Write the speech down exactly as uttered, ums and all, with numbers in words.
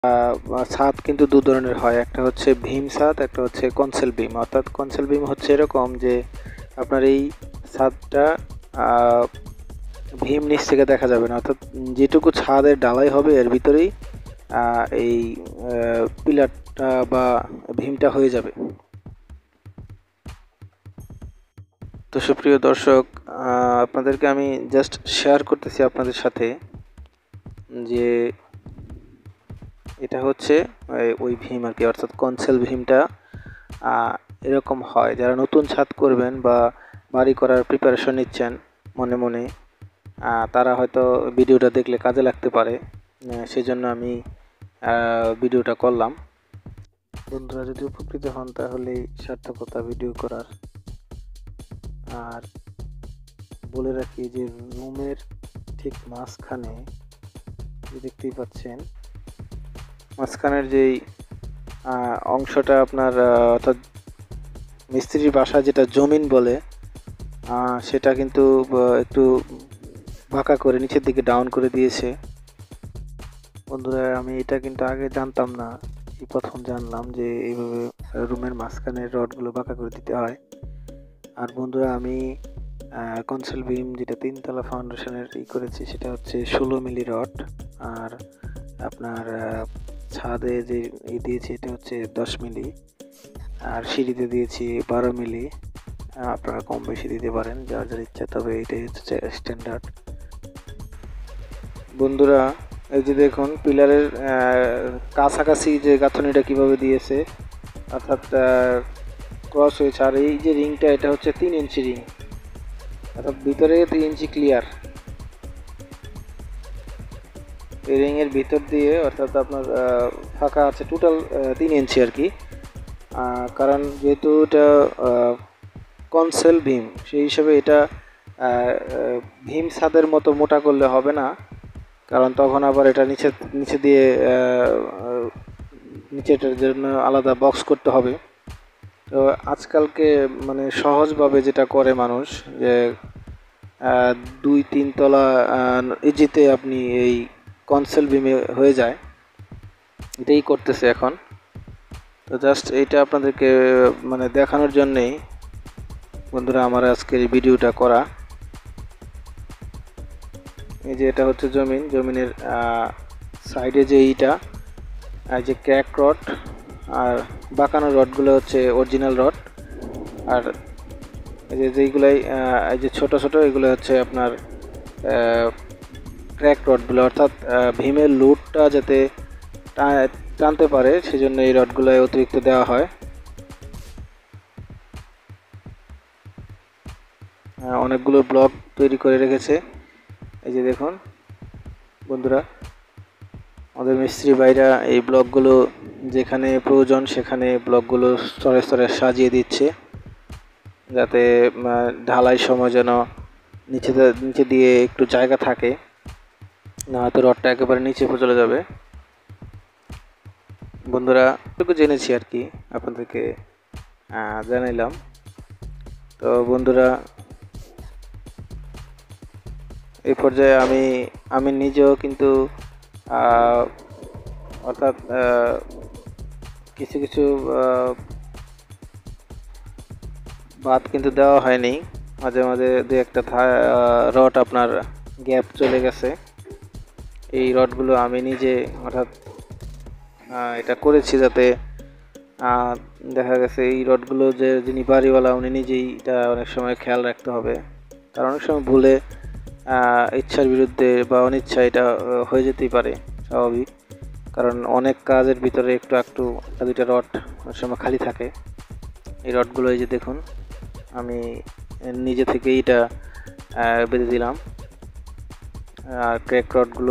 ছাদ কিন্তু দু ধরনের হয়, একটা হচ্ছে ভীম ছাদ, একটা হচ্ছে কনসেল বিম। অর্থাৎ কনসেল বিম হচ্ছে এরকম যে আপনার এই ছাদটা ভীম নিচ থেকে দেখা যাবে না, অর্থাৎ যেটুকু ছাদের ডালাই হবে এর ভিতরেই এই পিলারটা বা ভীমটা হয়ে যাবে। তো সুপ্রিয় দর্শক, আপনাদেরকে আমি জাস্ট শেয়ার করতেছি আপনাদের সাথে যে এটা হচ্ছে ওই ভীম আর কি, অর্থাৎ কনসেল ভীমটা এরকম হয়। যারা নতুন ছাদ করবেন বা বাড়ি করার প্রিপারেশন নিচ্ছেন মনে মনে, তারা হয়তো ভিডিওটা দেখলে কাজে লাগতে পারে, সেজন্য আমি ভিডিওটা করলাম। বন্ধুরা যদি উপকৃত হন তাহলে সার্থকতা ভিডিও করার। আর বলে রাখি যে রুমের ঠিক মাঝখানে দেখতেই পাচ্ছেন, মাঝখানের যেই অংশটা আপনার অর্থাৎ মিস্ত্রির বাসা যেটা জমিন বলে, সেটা কিন্তু একটু বাঁকা করে নিচের দিকে ডাউন করে দিয়েছে। বন্ধুরা আমি এটা কিন্তু আগে জানতাম না, এই প্রথম জানলাম যে এইভাবে রুমের মাঝখানের রডগুলো বাঁকা করে দিতে হয়। আর বন্ধুরা আমি কনসেল বিম যেটা তিনতলা ফাউন্ডেশনের ই করেছি সেটা হচ্ছে ষোলো মিলি রড, আর আপনার ছাদে যে ই দিয়েছি এটা হচ্ছে দশ মিলি, আর সিঁড়িতে দিয়েছি বারো মিলি। আপনারা কম বেশি দিতে পারেন যার যার ইচ্ছা, তবে এটাই হচ্ছে স্ট্যান্ডার্ড। বন্ধুরা এই যে দেখুন পিলারের কাছাকাছি যে গাঁথনিটা কিভাবে দিয়েছে, অর্থাৎ ক্রস হয়েছে। আর এই যে রিংটা এটা হচ্ছে তিন ইঞ্চি রিং, অর্থাৎ ভিতরে তিন ইঞ্চি ক্লিয়ার। এই রিংয়ের ভিতর দিয়ে অর্থাৎ আপনার ফাঁকা আছে টোটাল তিন ইঞ্চি আর কি। কারণ যেহেতু এটা কনসেল ভীম, সেই হিসাবে এটা ভীম ছাদের মতো মোটা করলে হবে না, কারণ তখন আবার এটা নিচে নিচে দিয়ে নিচেটার জন্য আলাদা বক্স করতে হবে। তো আজকালকে মানে সহজভাবে যেটা করে মানুষ, যে দুই তিন তলা ইজিতে আপনি এই কনসেল বিমে হয়ে যায়, এটাই করতেছে এখন। তো জাস্ট এইটা আপনাদেরকে মানে দেখানোর জন্যেই বন্ধুরা আমার আজকের এই ভিডিওটা করা। এই যে এটা হচ্ছে জমিন, জমিনের সাইডে যে এইটা এই যে ক্র্যাক রড, আর বাঁকানো রডগুলো হচ্ছে অরিজিনাল রড, আর এই যে যেইগুলাই এই যে ছোট ছোট এগুলো হচ্ছে আপনার ক্র্যাক রডগুলো, অর্থাৎ ভীমের লুটটা যাতে টানতে পারে সেজন্য এই রডগুলো অতিরিক্ত দেওয়া হয়। অনেকগুলো ব্লক তৈরি করে রেখেছে, এই যে দেখুন বন্ধুরা আমাদের মিস্ত্রি ভাইরা এই ব্লকগুলো যেখানে প্রয়োজন সেখানে ব্লকগুলো স্তরে স্তরে সাজিয়ে দিচ্ছে, যাতে ঢালাই সময় যেন নিচে নিচে দিয়ে একটু জায়গা থাকে, না হয়তো রডটা একেবারে নিচে চলে যাবে। বন্ধুরা এটুকু জেনেছি আর কি, আপনাদেরকে জানাইলাম। তো বন্ধুরা এই পর্যায়ে আমি আমি নিজেও কিন্তু অর্থাৎ কিছু কিছু বাদ কিন্তু দেওয়া হয়নি, মাঝে মাঝে দু একটা রড আপনার গ্যাপ চলে গেছে। এই রডগুলো আমি নিজে অর্থাৎ এটা করেছি যাতে দেখা গেছে এই রডগুলো যে যিনি বাড়িওয়ালা উনি নিজেই এটা অনেক সময় খেয়াল রাখতে হবে, কারণ অনেক সময় ভুলে ইচ্ছার বিরুদ্ধে বা অনিচ্ছা এটা হয়ে যেতেই পারে, স্বাভাবিক। কারণ অনেক কাজের ভিতরে একটু একটু একটা দুইটা রড অনেক সময় খালি থাকে। এই রডগুলো এই যে দেখুন আমি নিজে থেকেই এটা বেঁধে দিলাম, আর ক্র্যাক রডগুলো